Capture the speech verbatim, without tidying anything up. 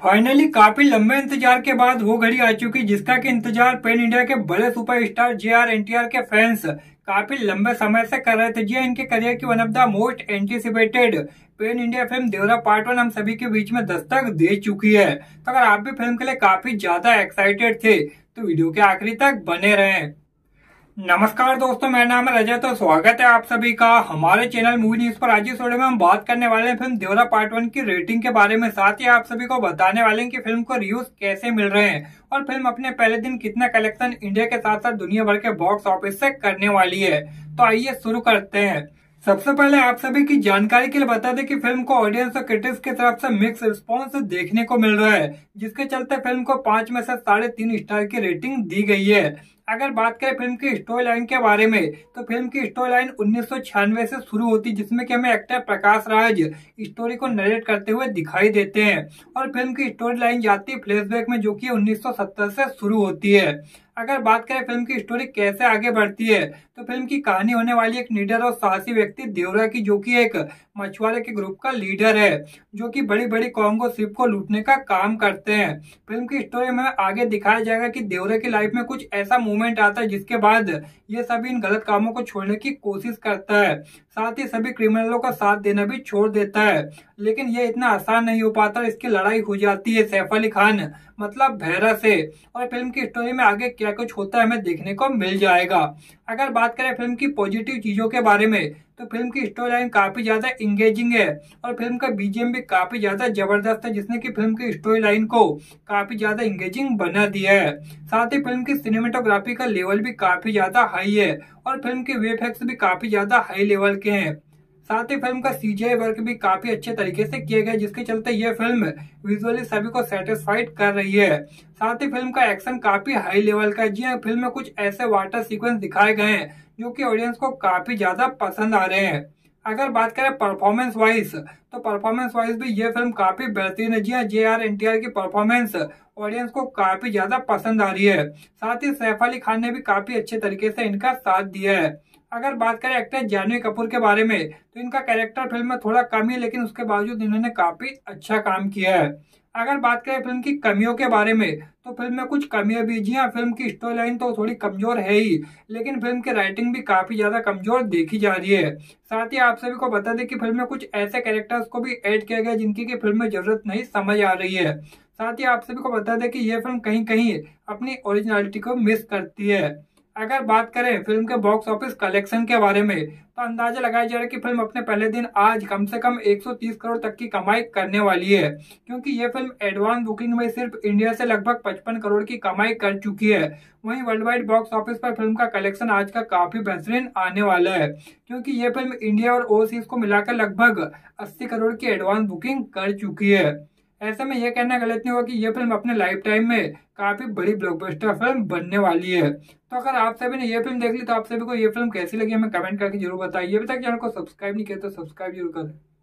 Finally काफी लंबे इंतजार के बाद वो घड़ी आ चुकी जिसका कि इंतजार पैन इंडिया के बड़े superstar J R N T R के फैंस काफी लंबे समय से कर रहे थे। जी इनके करियर की one of the most anticipated pan India film Devara part one हम सभी के बीच में दस्तक दे चुकी है। तो अगर आप भी फिल्म के लिए काफी ज्यादा एक्साइटेड थे तो वीडियो के आखिरी तक बने रहें। नमस्कार दोस्तों, मेरा नाम है रजत और स्वागत है आप सभी का हमारे चैनल मूवी न्यूज पर। आज इस वीडियो में हम बात करने वाले हैं फिल्म देवरा पार्ट वन की रेटिंग के बारे में। साथ ही आप सभी को बताने वाले हैं कि फिल्म को रिव्यूज कैसे मिल रहे हैं और फिल्म अपने पहले दिन कितना कलेक्शन इंडिया के साथ साथ दुनिया भर के बॉक्स ऑफिस से करने वाली है। तो आइए शुरू करते हैं। सबसे पहले आप सभी की जानकारी के लिए बता दें कि फिल्म को ऑडियंस और क्रिटिक्स की तरफ से मिक्स रिस्पांस देखने को मिल रहा है, जिसके चलते फिल्म को पांच में से साढ़े तीन स्टार की रेटिंग दी गई है। अगर बात करें फिल्म की स्टोरी लाइन के बारे में तो फिल्म की स्टोरी लाइन उन्नीस सौ छियानवे से शुरू होती, जिसमें कि हमें एक्टर प्रकाश राज स्टोरी को नरेट करते हुए दिखाई देते हैं और फिल्म की स्टोरी लाइन जाती है फ्लैशबैक में, जो कि उन्नीस सौ सत्तर से शुरू होती है। अगर बात करें फिल्म की स्टोरी कैसे आगे बढ़ती है तो फिल्म की कहानी होने वाली एक निडर और साहसी व्यक्ति देवरा की, जो कि एक मछुआरे के ग्रुप का लीडर है, जो कि बड़ी बड़ी कॉन्गो शिप को लूटने का काम करते हैं। फिल्म की स्टोरी में आगे दिखाया जाएगा कि देवरा की लाइफ में कुछ ऐसा मोमेंट आता है जिसके बाद ये सभी इन गलत कामों को छोड़ने की कोशिश करता है, साथ ही सभी क्रिमिनलों का साथ देना भी छोड़ देता है। लेकिन ये इतना आसान नहीं हो पाता, इसकी लड़ाई हो जाती है सैफ अली खान मतलब भैरा से, और फिल्म की स्टोरी में आगे क्या कुछ होता है हमें देखने को मिल जाएगा। अगर बात करें फिल्म की पॉजिटिव चीजों के बारे में तो फिल्म की स्टोरी लाइन काफी ज्यादा इंगेजिंग है और फिल्म का बी जी एम भी काफी ज्यादा जबरदस्त है, जिसने की फिल्म की स्टोरी लाइन को काफी ज्यादा इंगेजिंग बना दिया है। साथ ही फिल्म की सिनेमेटोग्राफी का लेवल भी काफी ज्यादा हाई है और फिल्म के वी एफ एक्स भी काफी ज्यादा हाई लेवल के हैं। साथ ही फिल्म का सी जी आई वर्क भी काफी अच्छे तरीके से किए गए, जिसके चलते ये फिल्म विजुअली सभी को सेटिस्फाइड कर रही है। साथ ही फिल्म का एक्शन काफी हाई लेवल का है। जी हाँ, फिल्म में कुछ ऐसे वाटर सीक्वेंस दिखाए गए हैं जो कि ऑडियंस को काफी ज्यादा पसंद आ रहे हैं। अगर बात करें परफॉर्मेंस वाइज तो परफॉर्मेंस वाइज भी ये फिल्म काफी बेहतरीन है। जी हाँ, J R N T R की परफॉर्मेंस ऑडियंस को काफी ज्यादा पसंद आ रही है। साथ ही सैफ अली खान ने भी काफी अच्छे तरीके से इनका साथ दिया है। अगर बात करें एक्टर जानवी कपूर के बारे में तो इनका कैरेक्टर फिल्म में थोड़ा कम है, लेकिन उसके बावजूद इन्होंने काफी अच्छा काम किया है। अगर बात करें फिल्म की कमियों के बारे में तो फिल्म में कुछ कमियां भी। जी हाँ, फिल्म की स्टोरी लाइन तो थोड़ी कमजोर है ही, लेकिन फिल्म की राइटिंग भी काफी ज्यादा कमजोर देखी जा रही है। साथ ही आप सभी को बता दें कि फिल्म में कुछ ऐसे कैरेक्टर्स को भी ऐड किया गया जिनकी की फिल्म में जरूरत नहीं समझ आ रही है। साथ ही आप सभी को बता दें कि यह फिल्म कहीं कहीं अपनी ओरिजिनलिटी को मिस करती है। अगर बात करें फिल्म के बॉक्स ऑफिस कलेक्शन के बारे में तो अंदाजा लगाया जा रहा है कि फिल्म अपने पहले दिन आज कम से कम एक सौ तीस करोड़ तक की कमाई करने वाली है, क्योंकि ये फिल्म एडवांस बुकिंग में सिर्फ इंडिया से लगभग पचपन करोड़ की कमाई कर चुकी है। वहीं वर्ल्ड वाइड बॉक्स ऑफिस पर फिल्म का कलेक्शन आज का काफी बेहतरीन आने वाला है, क्योंकि ये फिल्म इंडिया और ओवरसीज को मिलाकर लगभग अस्सी करोड़ की एडवांस बुकिंग कर चुकी है। ऐसे में यह कहना गलत नहीं होगा कि यह फिल्म अपने लाइफ टाइम में काफी बड़ी ब्लॉकबस्टर फिल्म बनने वाली है। तो अगर आप सभी ने यह फिल्म देख ली तो आप सभी को यह फिल्म कैसी लगी हमें कमेंट करके जरूर बताइए। अभी तक चैनल को सब्सक्राइब नहीं किया तो सब्सक्राइब जरूर करें।